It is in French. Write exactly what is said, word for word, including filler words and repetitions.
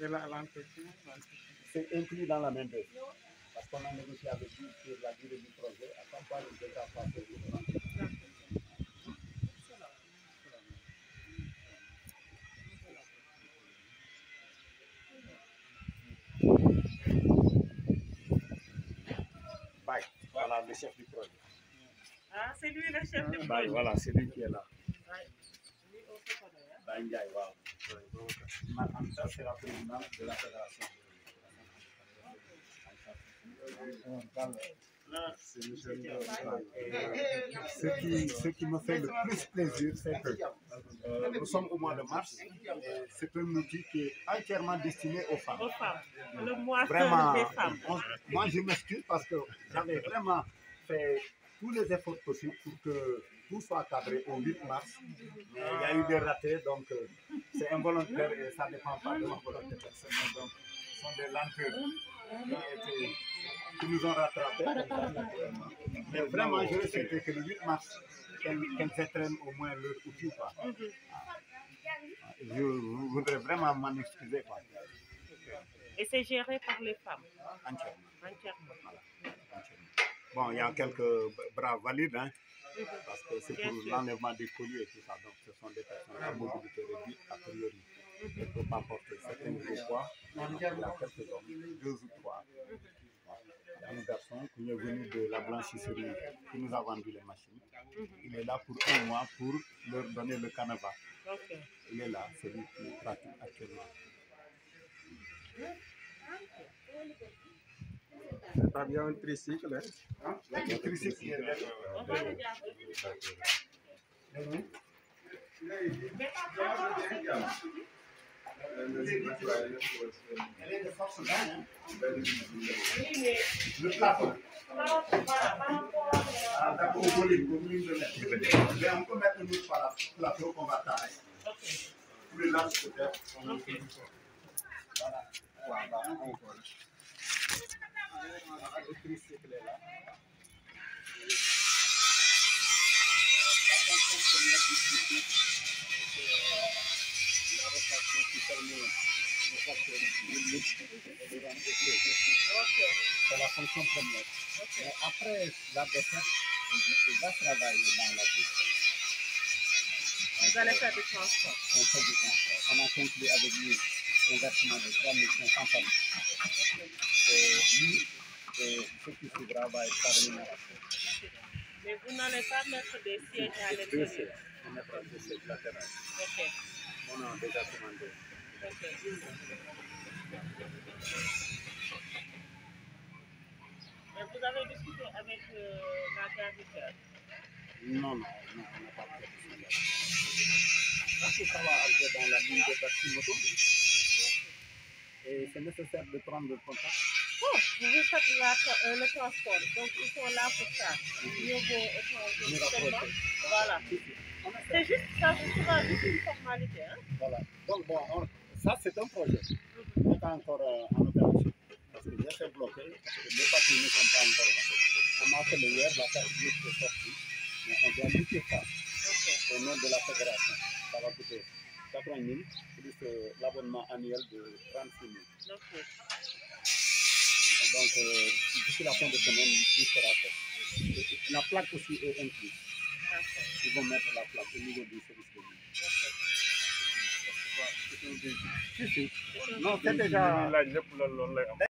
Et là, l'entretien, c'est inclus dans la main d'œuvre. Parce qu'on a négocié avec lui sur la durée du projet, à chaque fois, il devra passer une entretien. Bye. Voilà le chef du projet. Ah, c'est lui le chef du projet. Bye, voilà, c'est lui qui est là. Lui au secondaire. Bye Ndiaye, wow. Madame, ça, c'est la présidente de la fédération. Ce qui, ce qui me fait le plus plaisir, c'est que euh, nous sommes au mois de mars. C'est un outil qui est entièrement destiné aux femmes. Aux femmes. Le mois Vraiment, des femmes. on- moi je m'excuse parce que j'avais vraiment fait tous les efforts possibles pour que tout soit cadré au huit mars. Mais il y a eu des ratés, donc euh, c'est involontaire et ça ne dépend pas de ma volonté personnelle. Donc, ce sont des lenteurs qui, ont été- qui nous ont rattrapés. Mais vraiment, je souhaitais que le huit mars, qu'elles qu'elles étreignent au moins leur outil. Quoi. Je voudrais vraiment m'en excuser. Quoi. Et c'est géré par les femmes. Entièrement. Entièrement. Voilà. Entièrement. Bon, il y a quelques bras valides, hein, parce que c'est Bien pour sûr. l'enlèvement des colliers et tout ça. Donc, ce sont des personnes à mobilité réduite a priori. Ils ne peuvent pas porter certains gros poids. Donc, il y a quelques hommes, deux ou trois. Un garçon qui est venu de la blanchisserie qui nous a vendu les machines. Il est là pour un mois pour leur donner le canevas. Ok. Il est là, c'est lui qui pratique actuellement. c'est pas bien un tricycle, hein? Le tricycle qui est là. On va regarder. Elle est de force vingt, hein. Oui, mais Le plafond. par rapport par rapport à... Ah, d'accord, au volume, au volume de l'air. Mais on peut mettre un autre par plateau qu'on va tailler. Ok. Pour les lances peut-être. Ok. Voilà. Voilà, on voit. Le tricycle est là. La fonction première du tricycle, c'est la rotation qui permet aux facteurs de lutte et de rendre Ok. C'est la fonction première. Mais après la défaite, il va travailler dans la vie. Vous allez faire du transport. On fait du transport. On a conclu avec lui un versement de trois mille cinq cents francs. Et lui, et ce qui suivra va être par rémunération. Mais vous n'allez pas mettre des sièges à Deux l'intérieur. sièges. On mettra deux sièges latérales. Ok. On a déjà commandé. Ok. Mais vous avez discuté avec euh, la gare du cœur. Non, non, non, on n'a pas fait de siège. Parce que ça va entrer dans la ligne de Bastimoto. Et c'est nécessaire de prendre le contact. Oh, vous faites la, euh, le transport. Donc, ils sont là pour ça. Mieux vaut échanger Nous seulement. rapprocher. Voilà. On a fait. C'est juste ça, c'est souvent juste une formalité. Hein? Voilà. Donc, bon, on- ça, c'est un projet. On n'est pas encore euh, en opération. Parce que j'ai fait bloquer, parce que les papiers ne sont pas encore là. On m'a appelé hier, la carte bleue est sortie. Mais on doit lutter ça Ok. au nom de la fédération. Ça va coûter quatre-vingt mille plus euh, l'abonnement annuel de trente-six mille. Ok. Donc, euh, d'ici la fin de semaine, tout sera fait. Et la plaque aussi est incluse. D'accord. Ils vont mettre la plaque au niveau du service de vie. Ok. Si, si. Non, c'est déjà. laaj lépp loolu loolu lay am.